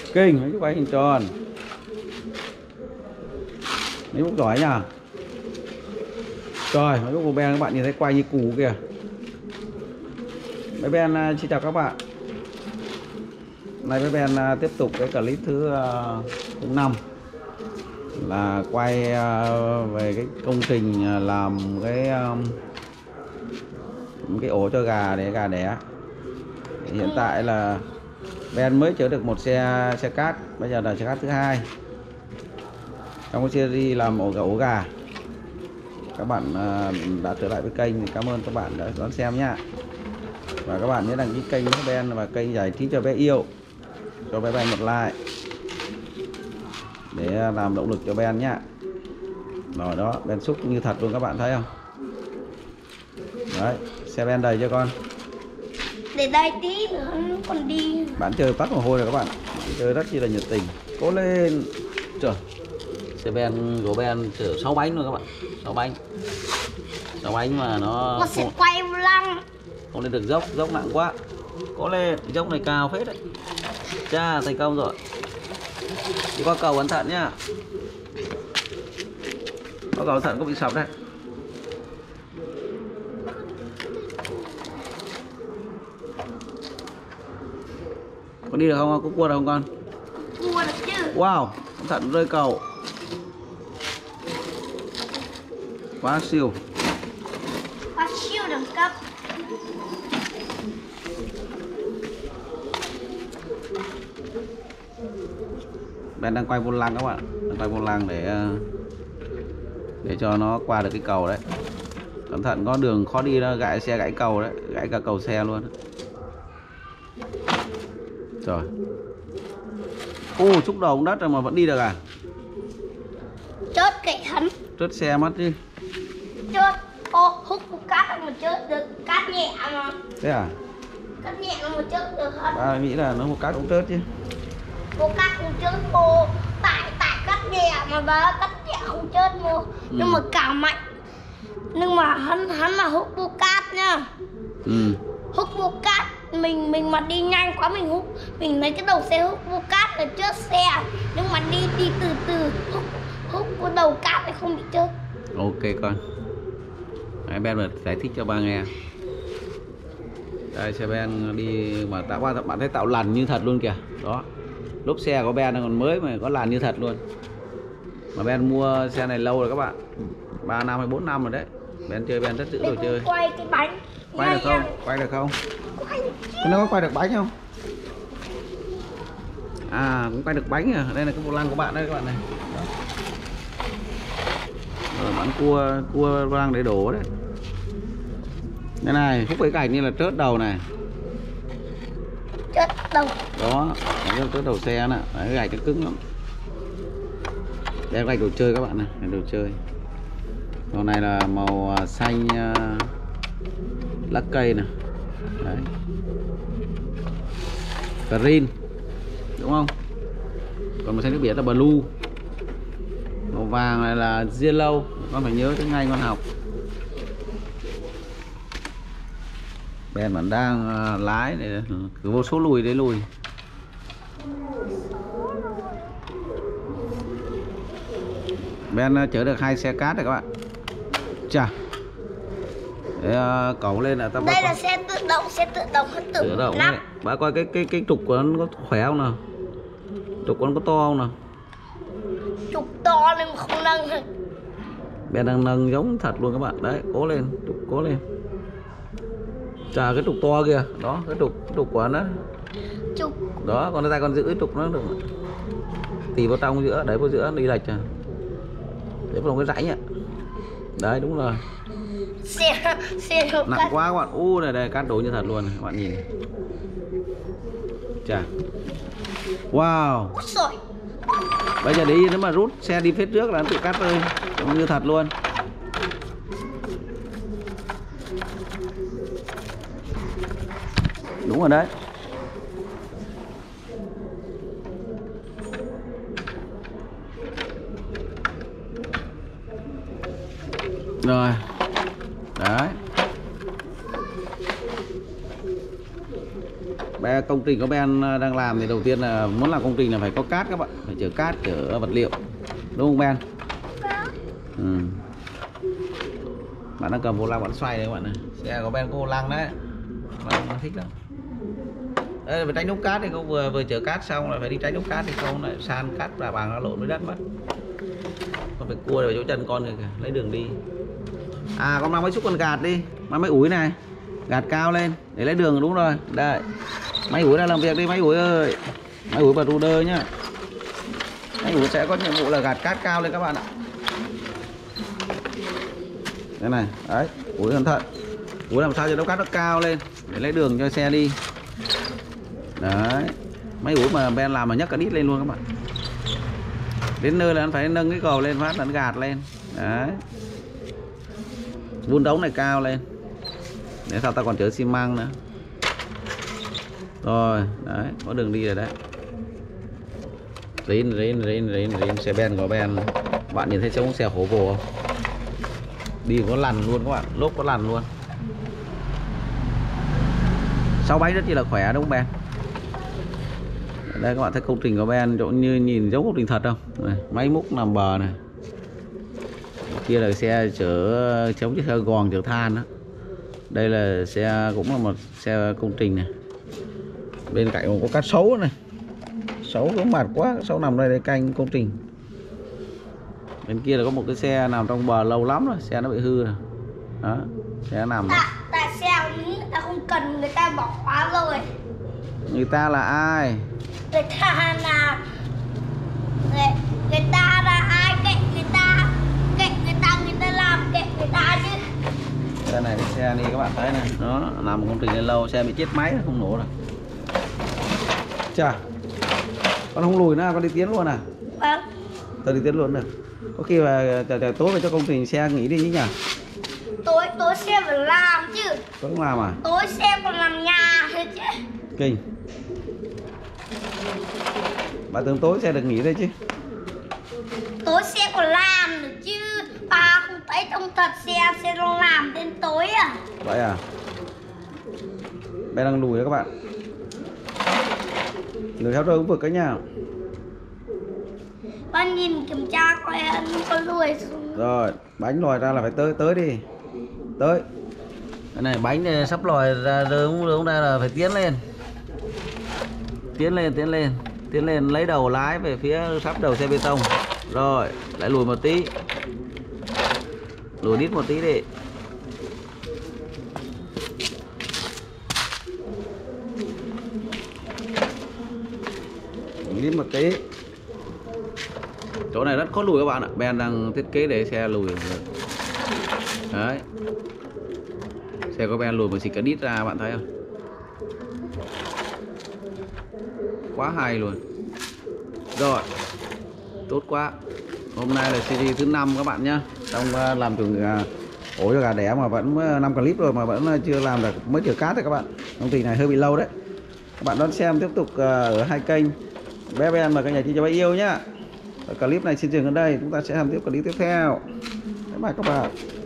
Kinh mấy cái quay hình tròn. Mấy bốc giỏi nhá. Trời, mấy bốc của Ben các bạn nhìn thấy quay như củ kìa. Mấy Ben xin chào các bạn. Nay mấy Ben tiếp tục cái clip thứ 5 là quay về cái công trình làm cái ổ cho gà để gà đẻ. Hiện tại là Ben mới chở được một xe cát, bây giờ là xe cát thứ 2 trong cái series làm ổ gà. Các bạn đã trở lại với kênh thì cảm ơn các bạn đã đón xem nhá. Và các bạn nhớ đăng ký kênh của Ben và kênh giải trí cho bé yêu, cho bé Ben một like để làm động lực cho Ben nhá. Rồi đó, Ben xúc như thật luôn, các bạn thấy không? Đấy, xe Ben đầy cho con. Để đây tí nữa nó còn đi. Bạn chơi tắt mồ hôi rồi các bạn. Bạn chơi rất chi là nhiệt tình. Cố lên. Trời. Xe Ben của Ben chở 6 bánh luôn các bạn. 6 bánh. 6 bánh mà nó sẽ quay vô lăng. Không lên được dốc, dốc nặng quá. Cố lên, dốc này cao phết đấy. Cha, thành công rồi. Đi qua cầu cẩn thận nhá. Qua cầu cẩn thận có bị sập đấy. Có đi được không? Có cua được không con? Cua được chứ. Wow, cẩn thận rơi cầu. Quá siêu. Quá siêu đẳng cấp. Ben đang quay vô lăng các bạn, đang quay vô lăng để cho nó qua được cái cầu đấy. Cẩn thận có đường khó đi đó, gãy xe gãy cầu đấy, gãy cả cầu xe luôn. Trời. Xúc đầu đất rồi mà vẫn đi được à? Chớt kệ hắn. Trớt xe mất đi. Chớt. Hút một cát mà chớt được, cát nhẹ mà. Thế à? Cát nhẹ mà chớt được hết. Ba nghĩ là nó một cát cũng trớt chứ. Cô cát không chớt cô. Tại cát nhẹ mà bà cát nhẹ không chớt mua. Nhưng mà cả mạnh. Nhưng mà hắn mà hút vô cát nha. Hút vô cát mình mà đi nhanh quá mình lấy cái đầu xe hút vô cát là chớt xe. Nhưng mà đi từ từ hút vô đầu cát thì không bị chớt. Ok con. Đấy, Ben vừa giải thích cho ba nghe. Đây xe Ben đi mà bạn thấy tạo lằn như thật luôn kìa. Đó. Lốp xe của Ben còn mới mà có làn như thật luôn. Mà Ben mua xe này lâu rồi các bạn. 3 năm hay 4 năm rồi đấy. Ben chơi Ben rất giữ đồ chơi. Quay cái bánh. Quay được không? Quay được không? Quay được chứ. Nó có quay được bánh không? À, cũng quay được bánh à. Đây là cái bộ lăng của bạn đây các bạn này. Đó. Rồi bán cua vô lăng để đổ đấy. Đây này, hút cái cảnh như là trớt đầu này. Trớt đầu. Đó, trớt đầu xe nè. Đấy, gạch nó cứng lắm. Đây là gạch đồ chơi các bạn này, gạch đồ chơi. Màu này là màu xanh lá cây nè. Đấy. Green. Đúng không? Còn màu xanh nước biển là blue. Màu vàng này là yellow. Con phải nhớ tiếng Anh con học. Ben vẫn đang lái để cứ vô số lùi để lùi. Ben chở được 2 xe cát rồi các bạn. Chà. Để cẩu lên là ta. Đây là xe tự động hết tự động lắp. Bà coi cái trục của nó có khỏe không nào? Trục của nó có to không nào? Trục to nhưng mà không nâng được. Ben đang nâng giống thật luôn các bạn. Đấy, cố lên, trục cố lên. Chà, cái trục to kìa. Đó, cái trục của nó. Trục. Đó, còn tay con giữ trục nó được. Tì vào trong giữa, đấy vào giữa đi lệch à. Đấy vào cái rãnh ạ. Đấy, đúng rồi. Xe Nặng quá các bạn. Này cát đổ như thật luôn này, các bạn nhìn. Chà. Wow. Rồi. Bây giờ đi nếu mà rút xe đi phía trước là nó tự cắt rơi như thật luôn. Đúng rồi đấy. Rồi. Đấy. công trình của Ben đang làm thì đầu tiên là muốn làm công trình là phải có cát các bạn, phải chở cát, chở vật liệu, đúng không Ben? Ừ. Bạn đang cầm vô lăng bạn xoay đấy các bạn này, xe của Ben có vô lăng đấy, bạn thích lắm. Đây phải tránh đống cát thì không, vừa chở cát xong là phải đi tránh đống cát thì không lại san cát và bằng nó lộn với đất mất. Con phải cua vào chỗ chân con kìa, lấy đường đi. À con mang mấy xúc con gạt đi, mang mấy ủi này, gạt cao lên để lấy đường, đúng rồi. Đây, mấy ủi ra làm việc đi mấy ủi ơi, mấy ủi và ru đơ nhá. Mấy ủi sẽ có nhiệm vụ là gạt cát cao lên các bạn ạ. Đây này, đấy, ủi cẩn thận, ủi làm sao cho đống cát nó cao lên để lấy đường cho xe đi. Đấy, mấy ủi mà Ben làm mà nhấc cả đít lên luôn các bạn. Đến nơi là anh phải nâng cái cầu lên phát là nó gạt lên. Đấy, vun đống này cao lên để sao ta còn chở xi măng nữa. Rồi, đấy, có đường đi rồi đấy. Rín xe Ben của Ben. Bạn nhìn thấy trông xe khổ vồ không? Đi có lằn luôn các bạn, lốp có lằn luôn. 6 bánh rất là khỏe đúng không Ben? Đây các bạn thấy công trình của Ben chỗ như nhìn giống công trình thật không? Này, máy múc nằm bờ này. Kia là xe chở chống chiếc xe gòn chở than đó. Đây là xe cũng là một xe công trình này. Bên cạnh còn có cá sấu này. Sấu cũng mệt quá, sấu nằm đây để canh công trình. Bên kia là có một cái xe nằm trong bờ lâu lắm rồi, xe nó bị hư rồi. Đó, xe nằm đó. Tại xe người ta không cần, người ta bỏ khóa rồi. Người ta là ai? Người ta là người ta là ai? Kệ người ta làm, kệ người ta chứ. Xe này xe này các bạn thấy này, nó nằm công trình lên lâu, xe bị chết máy không nổ rồi. Chà, con không lùi nữa, con đi tiến luôn à? Vâng. Tôi đi tiến luôn được. Có khi là tối về cho công trình xe nghỉ đi chứ nhỉ? Tối xe phải làm chứ. Tối không làm à? Tối xe còn làm nhà thôi chứ. Kinh. Bà tưởng tối xe được nghỉ thôi chứ. Tối xe còn làm được chứ. Bà không thấy trong thật xe không làm đến tối à? Vậy à? Bé đang lùi đó các bạn. Lùi theo tôi cũng vực cái nha. Con nhìn kiểm tra coi con lùi xuống. Rồi, bánh lòi ra là phải tới đi. Tới. Cái này bánh sắp lòi ra đúng ra là phải tiến lên. Tiến lên lấy đầu lái về phía sắp đầu xe bê tông. Rồi, lại lùi một tí. Lùi đít một tí đi. Lùi đít một tí. Chỗ này rất khó lùi các bạn ạ. Ben đang thiết kế để xe lùi. Đấy. Xe của Ben lùi mà xịt cả đít ra bạn thấy không? Quá hay luôn. Rồi. Tốt quá. Hôm nay là series thứ 5 các bạn nhé. Trong làm từ ổ cho gà đẻ mà vẫn 5 clip rồi mà vẫn chưa làm được, mới chở cát thôi các bạn. Công trình này hơi bị lâu đấy. Các bạn đón xem tiếp tục ở hai kênh Bé Ben và kênh Nhà Chi Cho Bé Yêu nhá. Clip này xin dừng ở đây, chúng ta sẽ làm tiếp clip tiếp theo. Bye bye các bạn.